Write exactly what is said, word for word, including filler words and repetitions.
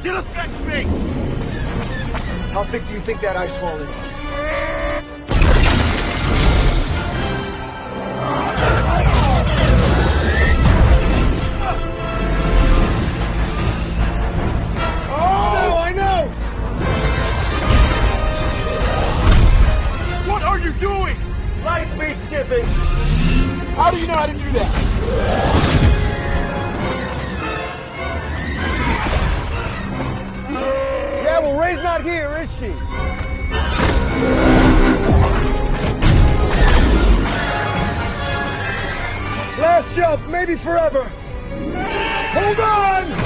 Get us back space! How thick do you think that ice wall is? Oh, I know! What are you doing? Light speed skipping! How do you know how to do that? Yeah, well, Ray's not here, is she? Last jump, maybe forever. Hold on!